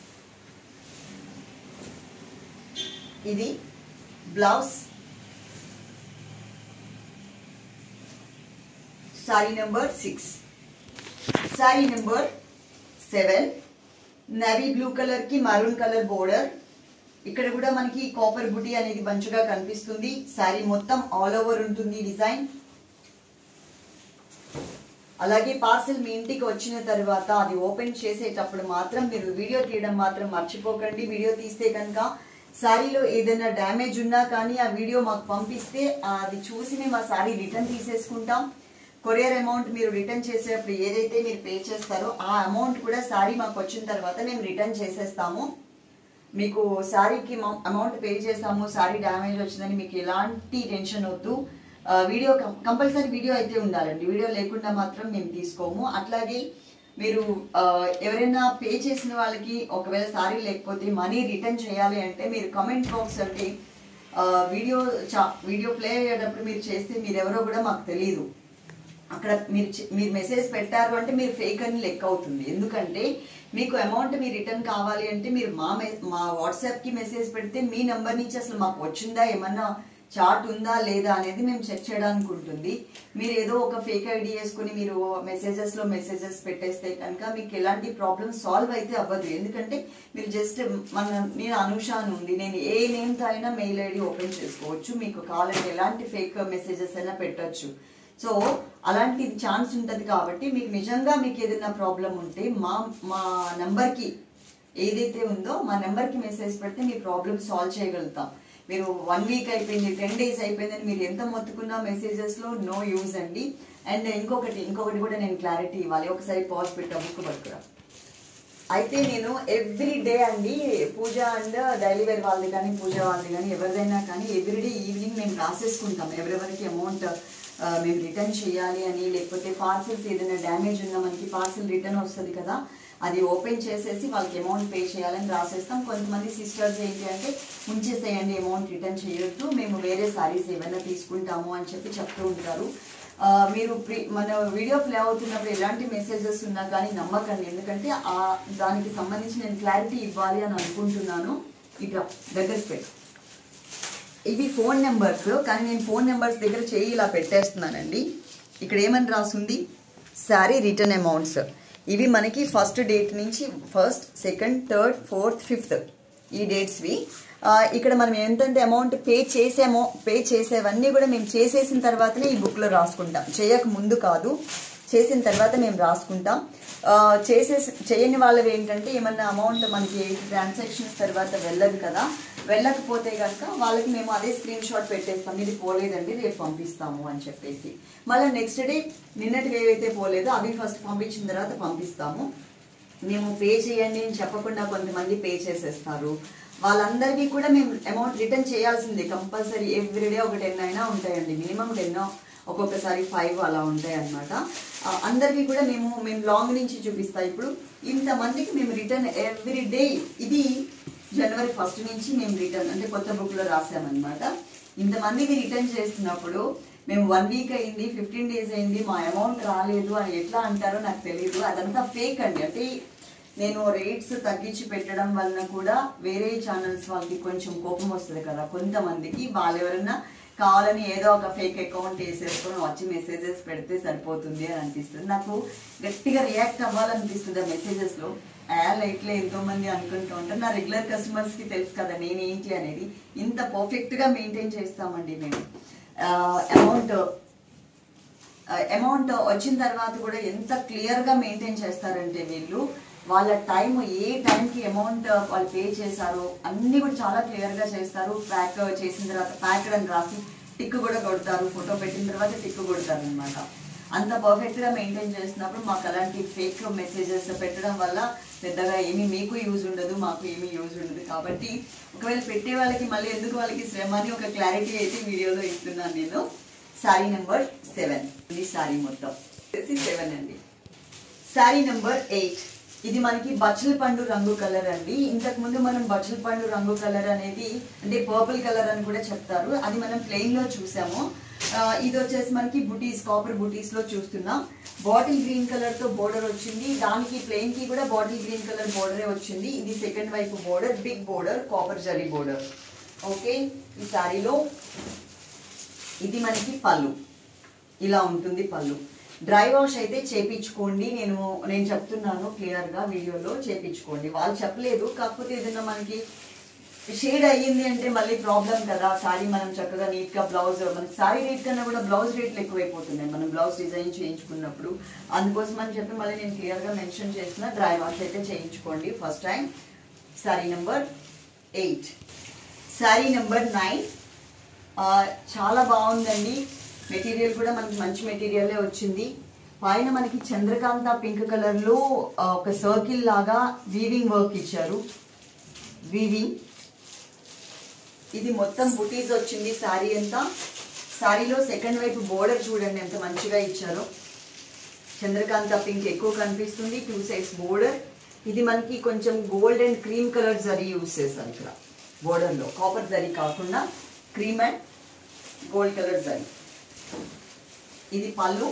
ఇది blouse. Sari number 6. Sari number 7 navy blue colour కి మరూన్ కలర్ బోర్డర్. ఇక్కడ కూడా మనకి కాపర్ బుటీ అనేది మంచిగా కనిపిస్తుంది. సారీ మొత్తం ఆల్ ఓవర్ ఉంటుంది డిజైన్. అలాగే పార్సల్ మీ ఇంటికి వచ్చిన తర్వాత అది ఓపెన్ చేసేటప్పుడు మాత్రం మీరు వీడియో తీయడం మాత్రం మర్చిపోకండి. వీడియో తీస్తే కనుక సారీలో ఏదైనా డ్యామేజ్ ఉన్నా కానీ ఆ వీడియో మాకు పంపిస్తే అది చూసి మేము ఆ సారీ రిటర్న్ తీసేసుకుంటాం. కొరియర్ అమౌంట్ మీరు రిటర్న్ చేసేటప్పుడు ఏదైతే మీరు పే చేస్తారో ఆ అమౌంట్ కూడా సారీ మాకు వచ్చిన తర్వాత మేము రిటర్న్ చేసేస్తాము. మీకు సారీకి అమౌంట్ పే చేస్తాము, సారీ డ్యామేజ్ వచ్చిందని మీకు ఎలాంటి టెన్షన్ వద్దు. వీడియో కంపల్సరీ వీడియో అయితే ఉండాలండి. వీడియో లేకుండా మాత్రం మేము తీసుకోము. అట్లాగే మీరు ఎవరైనా పే చేసిన వాళ్ళకి ఒకవేళ సారీ లేకపోతే మనీ రిటర్న్ చేయాలి అంటే మీరు కమెంట్ బాక్స్ అంటే వీడియో ప్లే అయ్యేటప్పుడు మీరు చేస్తే మీరెవరో కూడా మాకు తెలియదు. అక్కడ మీరు మెసేజ్ పెట్టారు అంటే మీరు ఫేక్ అని లెక్క అవుతుంది. ఎందుకంటే మీకు అమౌంట్ మీ రిటర్న్ కావాలి అంటే మీరు మా వాట్సాప్కి మెసేజ్ పెడితే మీ నెంబర్ నుంచి అసలు మాకు వచ్చిందా, ఏమన్నా చార్ట్ ఉందా లేదా అనేది మేము చెక్ చేయడానికి ఉంటుంది. మీరు ఏదో ఒక ఫేక్ ఐడి వేసుకుని మీరు మెసేజెస్ పెట్టేస్తే కనుక మీకు ఎలాంటి ప్రాబ్లమ్ సాల్వ్ అయితే అవ్వదు. ఎందుకంటే మీరు జస్ట్ నేను అనుష అని ఉంది, నేను ఏ నేమ్తో అయినా మెయిల్ ఐడి ఓపెన్ చేసుకోవచ్చు. మీకు కావాలంటే ఎలాంటి ఫేక్ మెసేజెస్ అయినా పెట్టచ్చు. సో అలాంటి ఛాన్స్ ఉంటుంది కాబట్టి మీకు ఏదైనా ప్రాబ్లం ఉంటే మా నెంబర్కి ఏదైతే ఉందో మా నెంబర్కి మెసేజ్ పెడితే మీ ప్రాబ్లమ్ సాల్వ్ చేయగలుగుతాం. మీరు 1 వీక్ అయిపోయింది, 10 డేస్ అయిపోయిందని మీరు ఎంత మొత్తుకున్నా మెసేజెస్లో నో యూజ్ అండి. అండ్ ఇంకొకటి కూడా నేను క్లారిటీ ఇవ్వాలి. ఒకసారి పాజ్ పెట్టా, బుక్ పట్టుకురా. అయితే నేను ఎవ్రీ డే అండి పూజ అండ్ డైలీ వేర్ వాళ్ళది కానీ పూజ వాళ్ళది కానీ ఎవరిదైనా కానీ ఎవ్రీడే ఈవినింగ్ మేము రాసేసుకుంటాం ఎవరెవరికి అమౌంట్ మేము రిటర్న్ చేయాలి అని. లేకపోతే పార్సిల్స్ ఏదైనా డ్యామేజ్ ఉన్నా మనకి పార్సిల్ రిటర్న్ వస్తుంది కదా, అది ఓపెన్ చేసేసి వాళ్ళకి అమౌంట్ పే చేయాలని రాసేస్తాం. కొంతమంది సిస్టర్స్ ఏంటి అంటే ఉంచేసేయండి, అమౌంట్ రిటర్న్ చేయొద్దు, మేము వేరే సారీస్ ఏమైనా తీసుకుంటాము అని చెప్తూ ఉంటారు. మీరు మన వీడియో ప్లే అవుతున్నప్పుడు ఎలాంటి మెసేజెస్ ఉన్నా కానీ నమ్మకండి. ఎందుకంటే దానికి సంబంధించి నేను క్లారిటీ ఇవ్వాలి అని అనుకుంటున్నాను. ఇక దగ్గరికి పెట్టి ఇవి ఫోన్ నెంబర్స్, కానీ నేను ఫోన్ నెంబర్స్ దగ్గర చేయి ఇలా పెట్టేస్తున్నానండి. ఇక్కడ ఏమని రాసుంది, శారీ రిటర్న్ అమౌంట్స్. ఇవి మనకి ఫస్ట్ డేట్ నుంచి 1st, 2nd, 3rd, 4th, 5th ఈ డేట్స్వి. ఇక్కడ మనం ఎంతంటే అమౌంట్ పే చేసేవన్నీ కూడా మేము చేసేసిన తర్వాతనే ఈ బుక్లో రాసుకుంటాం. చేయక ముందు కాదు, చేసిన తర్వాత మేము రాసుకుంటాం. చేయని వాళ్ళవి ఏంటంటే ఏమన్నా అమౌంట్ మనకి ట్రాన్సాక్షన్స్ తర్వాత వెళ్ళదు కదా, వెళ్ళకపోతే కనుక వాళ్ళకి మేము అదే స్క్రీన్ షాట్ పెట్టేస్తాం, ఇది పోలేదండి రేపు పంపిస్తాము అని చెప్పేసి. మళ్ళీ నెక్స్ట్ డే నిన్నటివి ఏవైతే పోలేదో అవి ఫస్ట్ పంపించిన తర్వాత పంపిస్తాము. మేము పే చేయండి అని చెప్పకుండా కొంతమంది పే చేసేస్తారు. వాళ్ళందరికీ కూడా మేము అమౌంట్ రిటర్న్ చేయాల్సిందే కంపల్సరీ. ఎవ్రీడే ఒక 10 అయినా ఉంటాయండి, మినిమం 10, ఒక్కొక్కసారి 5 అలా ఉంటాయి అన్నమాట. అందరికీ కూడా మేము లాంగ్ నుంచి చూపిస్తాం. ఇప్పుడు ఇంతమందికి మేము రిటర్న్ ఎవ్రీ డే, ఇది జనవరి 1st నుంచి మేము రిటర్న్ అంటే కొత్త బుక్లో రాసామన్నమాట. ఇంతమందికి రిటర్న్ చేస్తున్నప్పుడు మేము 1 వీక్ అయింది, 15 డేస్ అయింది, మా అమౌంట్ రాలేదు అని ఎట్లా అంటారో నాకు తెలియదు. అదంతా ఫేక్ అండి. అంటే నేను రేట్స్ తగ్గించి పెట్టడం వలన కూడా వేరే ఛానల్స్ వాళ్ళకి కొంచెం కోపం వస్తుంది కదా కొంతమందికి. వాళ్ళు ఎవరన్నా కావాలని ఏదో ఒక ఫేక్ అకౌంట్ వేసేసుకొని వచ్చి మెసేజెస్ పెడితే సరిపోతుంది అని అనిపిస్తుంది. నాకు గట్టిగా రియాక్ట్ అవ్వాలనిపిస్తుంది ఆ మెసేజెస్లో. లైట్లే ఎంతో మంది అనుకుంటూ ఉంటారు. నా రెగ్యులర్ కస్టమర్స్కి తెలుసు కదా నేనేంటి అనేది. ఇంత పర్ఫెక్ట్గా మెయింటైన్ చేస్తామండి మేము. అమౌంట్ వచ్చిన తర్వాత కూడా ఎంత క్లియర్గా మెయింటైన్ చేస్తారంటే వీళ్ళు, వాళ్ళ టైం ఏ టైంకి అమౌంట్ వాళ్ళు పే చేశారో అన్నీ కూడా చాలా క్లియర్గా చేస్తారు. ప్యాక్ చేసిన తర్వాత ప్యాక్డ్ అని రాసి టిక్ కూడా కొడతారు. ఫోటో పెట్టిన తర్వాత టిక్ కొడతారు అనమాట. అంత పర్ఫెక్ట్గా మెయింటైన్ చేస్తున్నప్పుడు మాకు అలాంటి ఫేక్ మెసేజెస్ పెట్టడం వల్ల పెద్దగా ఏమీ మీకు యూజ్ ఉండదు, మాకు ఏమీ యూజ్ ఉండదు. కాబట్టి ఒకవేళ పెట్టే వాళ్ళకి మళ్ళీ ఎందుకు వాళ్ళకి శ్రమ అని ఒక క్లారిటీ అయితే వీడియోలో ఇస్తున్నాను నేను. శారీ నెంబర్ 7 ఇది శారీ మొత్తం 7 అండి. శారీ నెంబర్ 8 ఇది మనకి బచ్చల పండు రంగు కలర్ అండి. ఇంతకు ముందు మనం బచ్చల పండు రంగు కలర్ అనేది అంటే పర్పుల్ కలర్ అని కూడా చెప్తారు, అది మనం ప్లెయిన్ లో చూసాము. ఇది వచ్చేసి మనకి బుటీస్, కాపర్ బుటీస్ లో చూస్తున్నాం. బాటిల్ గ్రీన్ కలర్ తో బోర్డర్ వచ్చింది, దానికి ప్లెయిన్ కి కూడా బాటిల్ గ్రీన్ కలర్ బోర్డరే వచ్చింది. ఇది సెకండ్ వైపు border, big border, copper zari border. Okay, ఈ శారీలో ఇది మనకి పళ్ళు, ఇలా ఉంటుంది పళ్ళు. డ్రై వాష్ అయితే చేపించుకోండి, నేను చెప్తున్నాను క్లియర్గా వీడియోలో చేపించుకోండి. వాళ్ళు చెప్పలేదు, కాకపోతే ఏదైనా మనకి షేడ్ అయ్యింది అంటే మళ్ళీ ప్రాబ్లం కదా. సారీ మనం చక్కగా నీట్గా బ్లౌజ్, మనకి సారీ రేట్ కన్నా కూడా బ్లౌజ్ రేట్లు ఎక్కువైపోతున్నాయి మనం బ్లౌజ్ డిజైన్ చేయించుకున్నప్పుడు. అందుకోసం అని చెప్పి మళ్ళీ నేను క్లియర్గా మెన్షన్ చేసిన డ్రై వాష్ అయితే చేయించుకోండి first time. Sari number 8. Sari number 9 చాలా బాగుందండి. మెటీరియల్ కూడా మనకి మంచి మెటీరియలే వచ్చింది. పైన మనకి చంద్రకాంత పింక్ కలర్లో ఒక సర్కిల్ లాగా వీవింగ్ వర్క్ ఇచ్చారు. వీవింగ్ ఇది మొత్తం బుటీస్ వచ్చింది శారీ అంతా. శారీలో సెకండ్ వైపు బోర్డర్ చూడండి ఎంత మంచిగా ఇచ్చారో. చంద్రకాంత పింక్ ఎక్కువ కనిపిస్తుంది, 2 సైడ్స్ బోర్డర్. ఇది మనకి కొంచెం gold and cream colour zari use చేస్తారు ఇక్కడ బోర్డర్లో. కాపర్ జరీ కాకుండా cream and gold colour zari. ఇది పళ్ళు,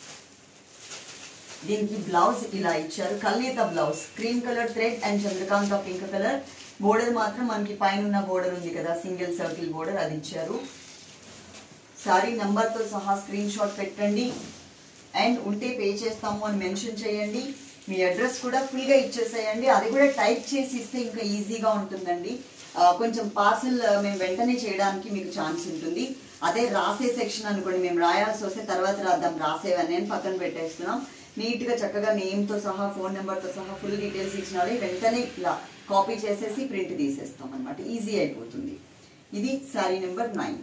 దీనికి బ్లౌజ్ ఇలా ఇచ్చారు, కల్నేత blouse, cream colour thread and చంద్రకాంత పింక్ కలర్. బోర్డర్ మాత్రం మనకి పైన ఉన్న బోర్డర్ ఉంది కదా సింగిల్ సర్కిల్ బోర్డర్, అది ఇచ్చారు. సారీ నంబర్తో సహా స్క్రీన్ షాట్ పెట్టండి అండ్ ఉంటే పే చేస్తాము అని మెన్షన్ చేయండి. మీ అడ్రస్ కూడా ఫుల్గా ఇచ్చేసేయండి, అది కూడా టైప్ చేసి ఇస్తే ఇంకా ఈజీగా ఉంటుందండి. కొంచెం పార్సల్ మేము వెంటనే చేయడానికి మీకు ఛాన్స్ ఉంటుంది. అదే రాసే సెక్షన్ అనుకోండి, మేము రాయాల్సి వస్తే తర్వాత రాద్దాం రాసేవన్నీ అని పక్కన పెట్టేస్తున్నాం. నీట్గా చక్కగా నేమ్తో సహా ఫోన్ నెంబర్తో సహా ఫుల్ డీటెయిల్స్ ఇచ్చిన వాళ్ళు వెంటనే ఇలా కాపీ చేసేసి ప్రింట్ తీసేస్తాం అనమాట, ఈజీ అయిపోతుంది. ఇది శారీ నెంబర్ 9.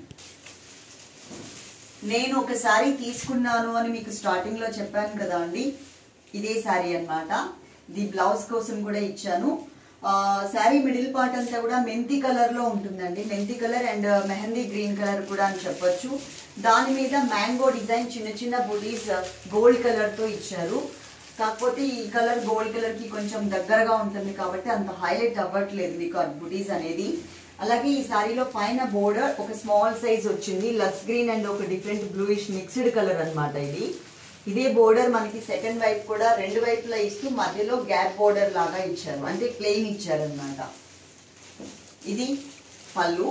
నేను ఒక శారీ తీసుకున్నాను అని మీకు స్టార్టింగ్లో చెప్పాను కదా అండి, ఇదే శారీ అనమాట. ఇది బ్లౌజ్ కోసం కూడా ఇచ్చాను. శారీ మిడిల్ పార్ట్ అంతా కూడా మెంతి కలర్ లో ఉంటుందండి, మెంతి colour and mehndi green colour కూడా అని చెప్పొచ్చు. దాని మీద మ్యాంగో డిజైన్ చిన్న చిన్న బుటీస్ గోల్డ్ కలర్ తో ఇచ్చారు. కాకపోతే ఈ కలర్ గోల్డ్ కలర్ కి కొంచెం దగ్గరగా ఉంటుంది కాబట్టి అంత హైలైట్ అవ్వట్లేదు మీకు ఆ బుటీస్ అనేది. అలాగే ఈ శారీలో పైన బోర్డర్ ఒక స్మాల్ సైజ్ వచ్చింది, లక్స్ గ్రీన్ అండ్ ఒక డిఫరెంట్ బ్లూయిష్ మిక్స్డ్ కలర్ అనమాట ఇది. ఇదే బోర్డర్ మనకి సెకండ్ వైపు కూడా రెండు వైపులా ఇస్తూ మధ్యలో గ్యాప్ బోర్డర్ లాగా ఇచ్చారు, అంటే ప్లెయిన్ ఇచ్చారు అనమాట. ఇది పళ్ళు,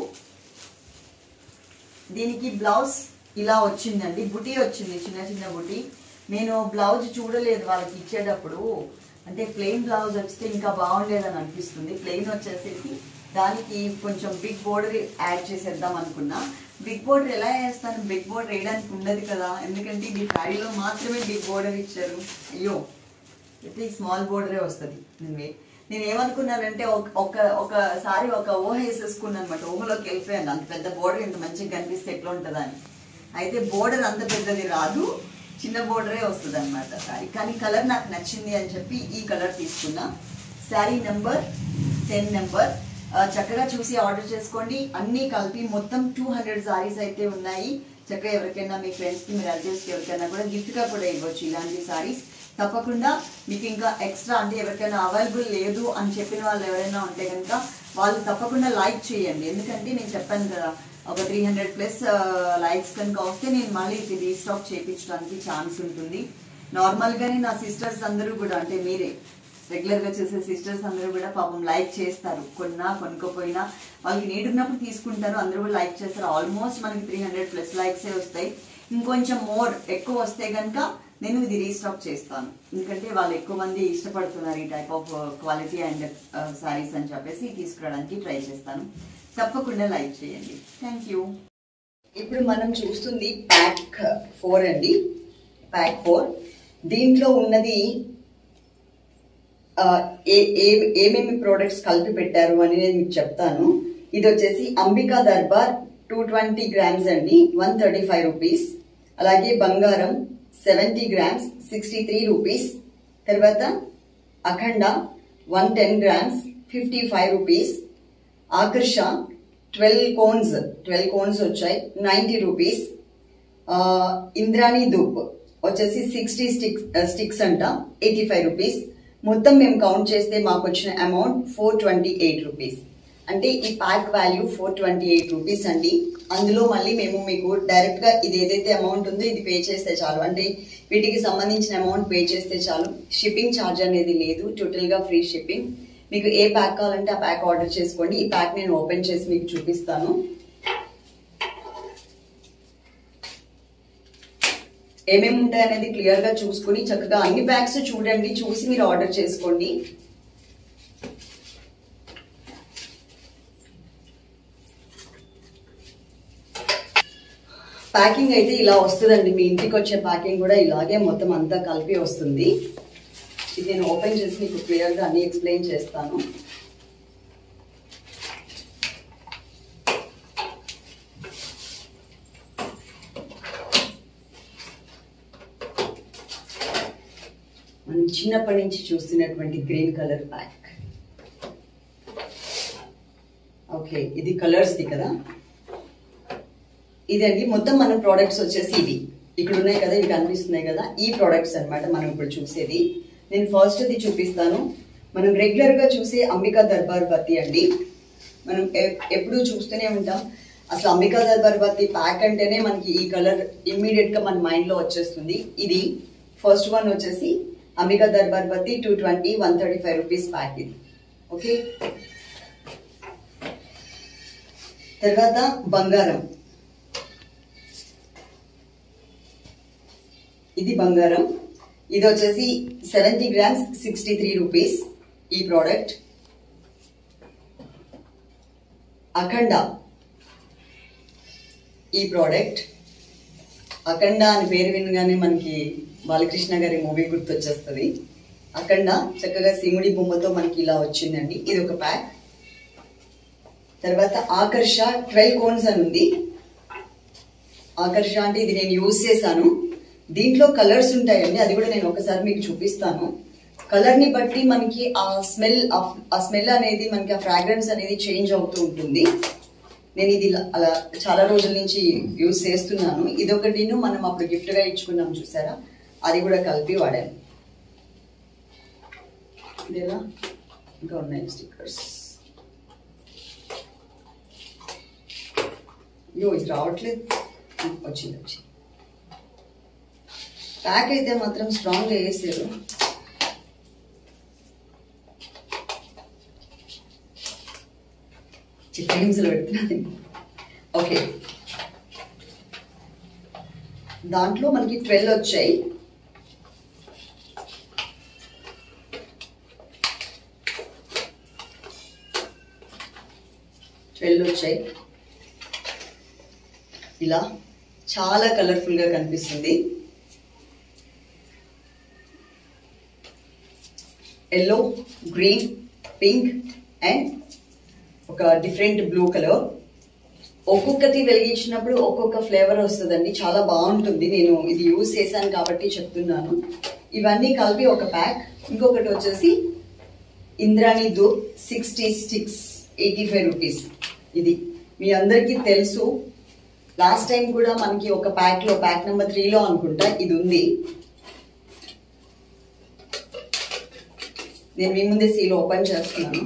దీనికి బ్లౌజ్ ఇలా వచ్చిందండి, బుటీ వచ్చింది చిన్న చిన్న బుటీ. నేను బ్లౌజ్ చూడలేదు వాళ్ళకి ఇచ్చేటప్పుడు, అంటే ప్లెయిన్ బ్లౌజ్ వస్తే ఇంకా బాగుండేదని అనిపిస్తుంది. ప్లెయిన్ వచ్చేసేసి దానికి కొంచెం బిగ్ బోర్డర్ యాడ్ చేసేద్దాం అనుకున్నా. బిగ్ బోర్డర్ ఎలా వేస్తాను, బిగ్ బోర్డర్ వేయడానికి ఉండదు కదా, ఎందుకంటే ఈ శారీలో మాత్రమే బిగ్ బోర్డర్ ఇచ్చారు. అయ్యో అయితే ఈ స్మాల్ బోర్డరే వస్తుంది. నేను ఏమనుకున్నానంటే ఒకసారి ఒక ఊహ వేసేసుకున్నాను అనమాట, ఊహలోకి వెళ్ళిపోయాను. అంత పెద్ద బోర్డర్ ఇంత మంచిగా కనిపిస్తే ఎట్లా ఉంటుందా అని. అయితే బోర్డర్ అంత పెద్దది రాదు, చిన్న బోర్డరే వస్తుంది అనమాట శారీ. కానీ కలర్ నాకు నచ్చింది అని చెప్పి ఈ కలర్ తీసుకున్నా. Sari number 10 number. చక్కగా చూసి ఆర్డర్ చేసుకోండి. అన్నీ కలిపి మొత్తం 200 సారీస్ అయితే ఉన్నాయి. చక్కగా ఎవరికైనా మీ ఫ్రెండ్స్కి, మీ రిలేటివ్స్కి ఎవరికైనా కూడా గిఫ్ట్గా కూడా ఇవ్వచ్చు ఇలాంటి సారీస్. తప్పకుండా మీకు ఇంకా ఎక్స్ట్రా అంటే ఎవరికైనా అవైలబుల్ లేదు అని చెప్పిన వాళ్ళు ఎవరైనా ఉంటే కనుక వాళ్ళు తప్పకుండా లైక్ చేయండి. ఎందుకంటే నేను చెప్పాను కదా, ఒక 300+ లైక్స్ కనుక వస్తే నేను మళ్ళీ ఇది రీస్టాక్ చేయించడానికి ఛాన్స్ ఉంటుంది. నార్మల్గానే నా సిస్టర్స్ అందరూ కూడా, అంటే మీరే రెగ్యులర్ గా చూసే సిస్టర్స్ అందరూ కూడా పాపం లైక్ చేస్తారు, కొనుక్కోపోయినా వాళ్ళకి నీడ్ ఉన్నప్పుడు తీసుకుంటారు, అందరూ కూడా లైక్ చేస్తారు. ఆల్మోస్ట్ మనకి 300+ లైక్సే వస్తాయి. ఇంకొంచెం ఎక్కువ వస్తే కనుక నేను ఇది రీస్టాక్ చేస్తాను, ఎందుకంటే వాళ్ళు ఎక్కువ మంది ఇష్టపడుతున్నారు ఈ type of quality and saris అని చెప్పేసి తీసుకురావడానికి ట్రై చేస్తాను. తప్పకుండా లైక్ చేయండి. Thank you. ఇప్పుడు మనం చూస్తుంది ప్యాక్ 4 అండి. ప్యాక్ 4 దీంట్లో ఉన్నది ఏమేమి ప్రోడక్ట్స్ కలిపి పెట్టారు అని నేను మీకు చెప్తాను. ఇది వచ్చేసి అంబికా దర్బార్ 220 గ్రామ్స్ అండి, 135 రూపీస్. అలాగే బంగారం 70 గ్రామ్స్ 63 రూపీస్. తర్వాత Akhanda 110 grams 55 rupees. Akarsha 12 cones వచ్చాయి 90 రూపీస్. ఇంద్రాణి ధూప్ వచ్చేసి 60 స్టిక్స్ అంట 85 రూపీస్. మొత్తం మేము కౌంట్ చేస్తే మాకు వచ్చిన అమౌంట్ 428 రూపీస్. అంటే ఈ ప్యాక్ వాల్యూ 428 రూపీస్ అండి. అందులో మళ్ళీ మేము మీకు డైరెక్ట్ గా ఇది ఏదైతే అమౌంట్ ఉందో ఇది పే చేస్తే చాలు, అంటే వీటికి సంబంధించిన అమౌంట్ పే చేస్తే చాలు. షిప్పింగ్ ఛార్జ్ అనేది లేదు, టోటల్ గా ఫ్రీ షిప్పింగ్. మీకు ఏ ప్యాక్ కావాలంటే ఆ ప్యాక్ ఆర్డర్ చేసుకోండి. ఈ ప్యాక్ నేను ఓపెన్ చేసి మీకు చూపిస్తాను. ఏమేమి ఉంటాయి అనేది క్లియర్ గా చూసుకుని చక్కగా అన్ని ప్యాక్స్ చూడండి, చూసి మీరు ఆర్డర్ చేసుకోండి. ప్యాకింగ్ అయితే ఇలా వస్తుందండి. మీ ఇంటికి వచ్చే ప్యాకింగ్ కూడా ఇలాగే మొత్తం అంతా కలిపి వస్తుంది. ఇది నేను ఓపెన్ చేసి మీకు క్లియర్ గా అన్ని ఎక్స్ప్లెయిన్ చేస్తాను. మనం చిన్నప్పటి నుంచి చూస్తున్నటువంటి గ్రీన్ కలర్ ప్యాక్. ఓకే, ఇది కలర్స్ ది కదా. ఇదండి మొత్తం మన ప్రోడక్ట్స్ వచ్చేసి ఇవి ఇక్కడ ఉన్నాయి కదా, ఇవి కనిపిస్తున్నాయి కదా, ఈ ప్రోడక్ట్స్ అన్నమాట మనం ఇప్పుడు చూసేది. నేను ఫస్ట్ ఇది చూపిస్తాను. మనం రెగ్యులర్ గా చూసే అంబికా దర్బార్ బత్తి అండి. మనం ఎప్పుడూ చూస్తూనే ఉంటాం. అసలు అంబికా దర్బార్ బత్తి ప్యాక్ అంటేనే మనకి ఈ కలర్ ఇమ్మీడియట్ గా మన మైండ్ లో వచ్చేస్తుంది. ఇది ఫస్ట్ వన్ వచ్చేసి అంబికా దర్బార్ బత్తి 220 135 రూపీస్ ప్యాక్ ఇది. ఓకే, తర్వాత బంగారం. ఇది బంగారం, ఇది వచ్చేసి 70 గ్రామ్స్ 63 రూపీస్ ఈ ప్రోడక్ట్. అఖండ ఈ ప్రోడక్ట్. అఖండ అని పేరు వినగానే మనకి బాలకృష్ణ గారి మూవీ గుర్తొచ్చేస్తుంది. అఖండ చక్కగా శివుడి బొమ్మతో మనకి ఇలా వచ్చిందండి. ఇది ఒక ప్యాక్. తర్వాత ఆకర్ష 12 కోన్స్ అని ఉంది. ఆకర్ష అంటే ఇది నేను యూజ్ చేశాను. దీంట్లో కలర్స్ ఉంటాయండి, అది కూడా నేను ఒకసారి మీకు చూపిస్తాను. కలర్ ని బట్టి మనకి ఆ స్మెల్ అనేది మనకి ఆ ఫ్రాగ్రెన్స్ అనేది చేంజ్ అవుతూ ఉంటుంది. నేను ఇది అలా చాలా రోజుల నుంచి యూజ్ చేస్తున్నాను. ఇదొకటి మనం అప్పుడు గిఫ్ట్ గా ఇచ్చుకున్నాం చూసారా, అది కూడా కలిపి వాడాను. ఇదేలా ఇంకా ఉన్నాయి స్టిక్కర్స్. అయ్యో ఇది రావట్లేదు, వచ్చింది. ప్యాక్ అయితే మాత్రం స్ట్రాంగ్ గా వేసారు. చిట్టింగ్స్లో పెడుతున్నాను. ఓకే, దాంట్లో మనకి 12 వచ్చాయి. ఇలా చాలా కలర్ఫుల్ గా కనిపిస్తుంది. ఎల్లో, గ్రీన్, పింక్ అండ్ ఒక డిఫరెంట్ బ్లూ కలర్. ఒక్కొక్కటి వెలిగించినప్పుడు ఒక్కొక్క ఫ్లేవర్ వస్తుందండి, చాలా బాగుంటుంది. నేను ఇది యూజ్ చేశాను కాబట్టి చెప్తున్నాను. ఇవన్నీ కలిపి ఒక ప్యాక్. ఇంకొకటి వచ్చేసి ఇంద్రాణి ధూప్ 60 స్టిక్స్ 85 రూపీస్. ఇది మీ అందరికీ తెలుసు. లాస్ట్ టైం కూడా మనకి ఒక ప్యాక్ లో ప్యాక్ నెంబర్ 3లో అనుకుంటా ఇది ఉంది. నేను మీ ముందే సీల్ ఓపెన్ చేస్తున్నాను.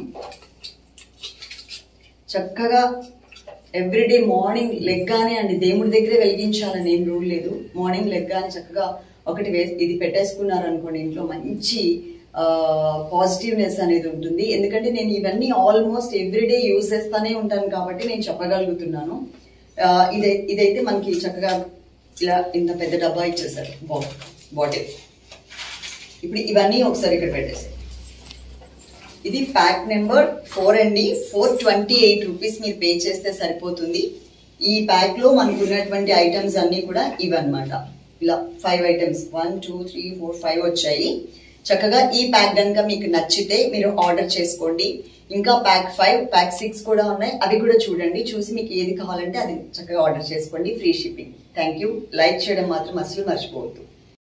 చక్కగా ఎవ్రీడే మార్నింగ్ లెగ్గానే అండి, దేవుడి దగ్గరే వెలిగించాలని ఏం రూల్ లేదు. మార్నింగ్ లెగ్గానే చక్కగా ఒకటి ఇది పెట్టేసుకున్నారు అనుకోండి, ఇంట్లో మంచి పాజిటివ్నెస్ అనేది ఉంటుంది. ఎందుకంటే నేను ఇవన్నీ ఆల్మోస్ట్ ఎవ్రీడే యూజ్ చేస్తానే ఉంటాను కాబట్టి నేను చెప్పగలుగుతున్నాను. ఇదైతే మనకి చక్కగా ఇలా ఇంత పెద్ద డబ్బా ఇచ్చేసారు బాటిల్. ఇప్పుడు ఇవన్నీ ఒకసారి ఇక్కడ పెట్టేసారు. ఇది ప్యాక్ నెంబర్ 4 అండి. 428 రూపీస్ మీరు పే చేస్తే సరిపోతుంది. ఈ ప్యాక్ లో మనకు ఉన్నటువంటి ఐటమ్స్ అన్ని కూడా ఇవన్నమాట. ఇలా 5 ఐటమ్స్ 1 2 3 4 5 వచ్చాయి. చక్కగా ఈ ప్యాక్ కనుక మీకు నచ్చితే మీరు ఆర్డర్ చేసుకోండి. ఇంకా ప్యాక్ 5 ప్యాక్ 6 కూడా ఉన్నాయి, అవి కూడా చూడండి. చూసి మీకు ఏది కావాలంటే అది చక్కగా ఆర్డర్ చేసుకోండి. Free shipping. Thank you. Like చేయడం మాత్రం అసలు మర్చిపోవద్దు.